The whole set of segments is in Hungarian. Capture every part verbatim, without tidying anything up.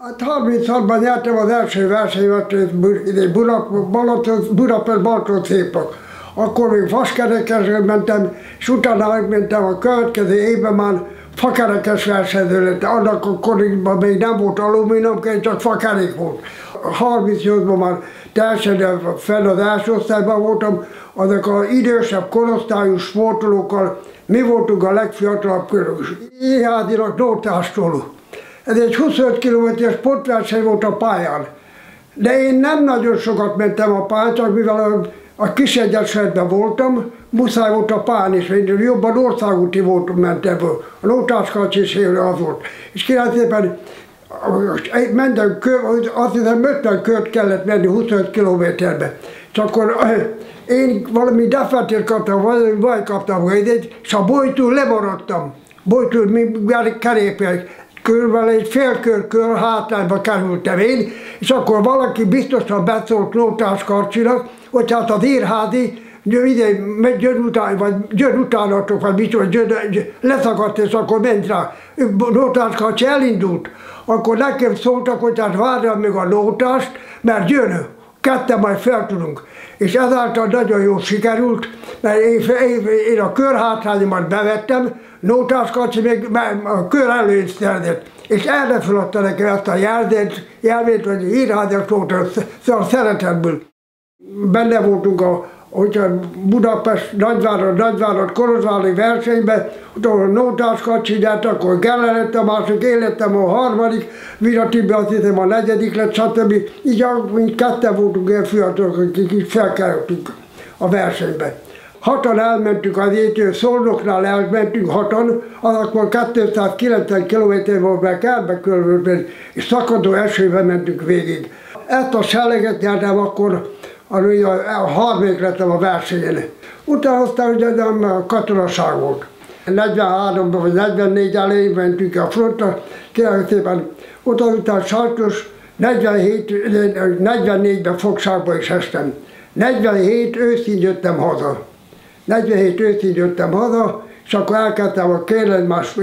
Hát harminchatban nyertem az első versenyemet Budapest-Balaton-Szépak. Akkor még vaskerekesre mentem, és utána mentem a következő évben már fakerekes versenyző lett. Annak akkoriban még nem volt alumínium, csak fakerék volt. harmincnyolcban már teljesen fenn az első osztályban voltam, azok az idősebb korosztályú sportolókkal mi voltunk a legfiatalabb körül. Iházilag Nótástól. Ez egy huszonöt kilométeres sportverseny volt a pályán. De én nem nagyon sokat mentem a pályán, csak mivel a Kisegyesületben voltam, muszáj volt a pályán is, én jobban országúti voltam, mentem. A Nótáskarcs is az volt. És kérem szépen, mentem, azt hiszem ötven kört kellett menni huszonöt kilométerbe. És akkor én valami defetét kaptam, valami baj kaptam, és a bolytól lemaradtam. Bolytól, mi kerépek. Körülbelül egy fél kör kör hátrányba kerültem én, és akkor valaki biztosan beszólt Nótáskarcsinak, hogy hát az Írházi Győr után, vagy Győr utánatok, vagy mit, vagy leszakadt, és akkor ment rá. Nótáskarcsi elindult. Akkor nekem szóltak, hogy hát várjam meg a Nótást, mert jön, ketten majd fel tudunk. És ezáltal nagyon jól sikerült, mert én, én, én a körhátrányomat bevettem, Nótáskarcsi még a kör előtt szerzett. És erre feladta nekem ezt a jelzét, jelvét, hogy írháziak volt a szeretetből. Benne voltunk a hogyha Budapest, Nagyvárad, Nagyvárad, Kolozsvári versenyben, ahol Nótáskarcsi nyert, akkor Geller lett a másik, én lettem a harmadik, Viratibe azt hiszem a negyedik lett, stb. Így mint ketten voltunk ilyen fiatalok, akik így felkerültünk a versenybe. Hatan elmentünk az étől, Szolnoknál elmentünk hatan, az akkor kétszázkilencven kilométer volt meg elbe körülbelül, és szakadó esőben mentünk végig. Ezt a seleget nyertem akkor, a harmadik lettem a versenyen. Utána aztán ugye a katonaság volt. negyvenháromban vagy negyvennégy elején mentünk a frontra, kérlek szépen, utána után sajtos negyvenhét, negyvennégyben fogságba is estem. negyvenhét őszén jöttem haza. negyvenhét őszén jöttem haza, és akkor elkezdtem a kérlelmás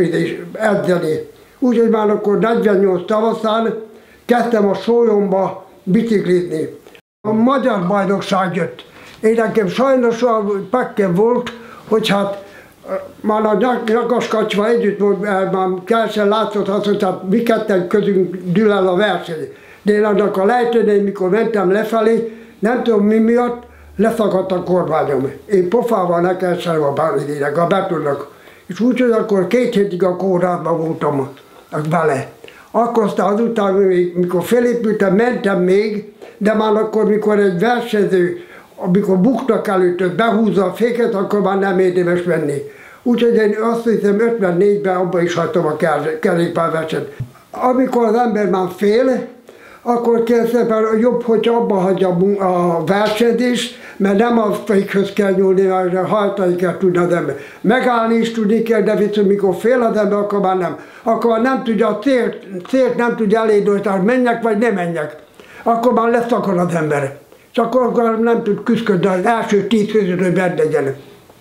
edzeni. Úgyhogy már akkor negyvennyolc tavaszán kezdtem a Sólyomba biciklizni. A magyar bajnokság jött. Én nekem sajnos a pekkem volt, hogy hát már a Nyakaskacsva együtt volt, már kelsen látszott az, hogy hát mi ketten közünk dől el a verseny. De én annak a lejtőnél, mikor mentem lefelé, nem tudom mi miatt, leszakadt a kormányom. Én pofával nekeltem a bármilyenek, a betonnak. És úgy, hogy akkor két hétig a kórházban voltam vele. Akkor aztán azután, mikor felépültem, mentem még, de már akkor, mikor egy versenyző, amikor buknak előtt, behúzza a féket, akkor már nem érdemes menni. Úgyhogy én azt hiszem ötvennégyben abban is hagytam a kerékpárversenyt. Amikor az ember már fél, akkor szépen jobb, hogy abba hagyja a versenyzést, mert nem a fékhöz kell nyúlni, mert hajtani kell tudni az ember. Megállni is tudni kell, de viszont mikor fél az ember, akkor már nem. Akkor már nem tudja a célt, célt nem tudja elérni, hogy menjek vagy nem menjek. Akkor már leszakad az ember. És akkor, akkor nem tud küzdködni az első tíz között, hogy bent legyen.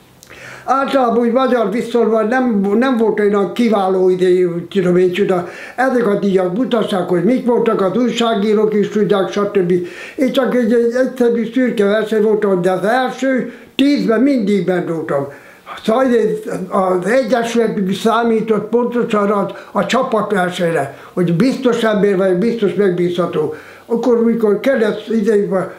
Általában úgy magyar viszonyban nem, nem volt olyan kiváló idejű, tudom én csinál. Ezek a díjak mutassák, hogy mik voltak, az újságírók is tudják, stb. Én csak egy, egy egyszerű szürke verseny voltam, de az első tízben mindig bent voltam. Szóval az Egyesület számított pontosan a, a csapatversenyre, hogy biztos ember vagy, biztos megbízható. Akkor, mikor kellett idejében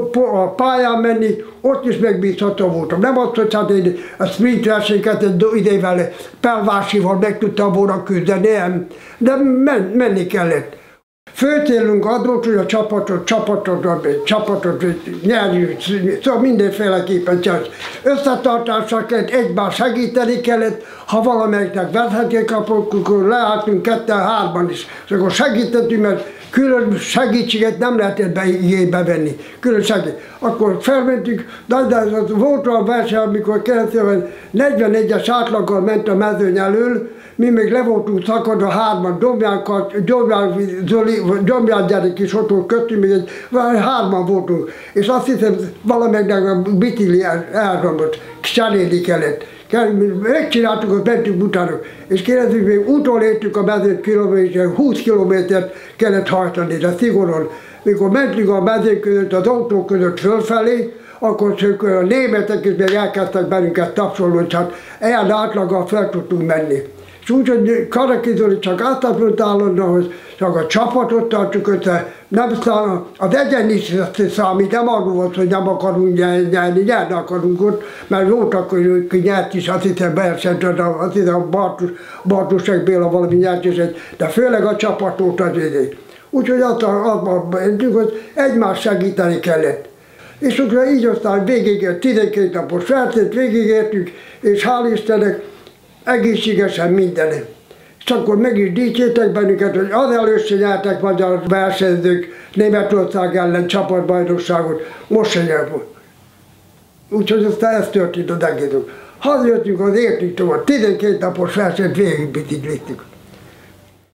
a pályán menni, ott is megbízható voltam. Nem az, hogy hát én a sprint versenyeket egy idejével Pelvásival meg tudtam volna küzdeni, nem, de men, menni kellett. Fő célunk az volt, hogy a csapatot, csapatot, csapatot nyerjük, szóval mindenféleképpen csak összetartásra kellett, egymás segíteni kellett, ha valamelyiknek vezetni kapott, akkor leálltunk ketten-hárman is, és akkor segítettünk, mert külön segítséget nem lehetett be, venni, külön segít. Akkor felmentünk, de, de volt a verseny, amikor keresztül negyvenegyes átlaggal ment a mezőny elől, mi még le voltunk szakadva hárman, Dombján, Dombján, Zoli, Dombján gyerek is ott volt kötünk, még egy, hárman voltunk. És azt hiszem, valamelyiknek a bitili elromlott, cserélni kellett. megcsináltuk, hogy mentünk utána, és kérdezzük, még utolértük a mezőt kilométer, húsz kilométert kellett hajtani, de szigorúan. Mikor mentünk a mezők között, az autók között fölfelé, akkor a németek is még elkezdtek bennünket tapsolni, hogy hát ilyen átlaggal fel tudtunk menni. És úgy, hogy Karaki Zoli csak azt mondta állandóan, hogy csak a csapatot tartjuk össze, nem szám, az egyen is számít, nem arról volt, hogy nem akarunk nyerni, nyerni akarunk ott, mert voltak, hogy nyert is, azt hiszem Bersent, azt hiszem Bartus, Bartusek Béla valami nyert is, de főleg a csapatot az idő. Úgyhogy azt mondjuk, hogy egymást segíteni kellett. És akkor így aztán végigért, tizenkét napos feltét végigértünk, és hál' Istennek egészségesen minden. És akkor meg is dicsértek bennünket, hogy az először nyertek magyar versenyzők Németország ellen csapatbajnokságot, most se nyert. Úgyhogy aztán ez történt az egészünk. Hazajöttünk az értünk tovább, tizenkét napos versenyt végigbicikliztük.